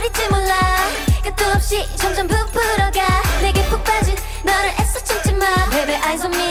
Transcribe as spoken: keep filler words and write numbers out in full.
어딜지 몰라 끝도 없이 점점 부풀어가 내게 푹 빠진 너를 애써 참지마 Baby eyes on me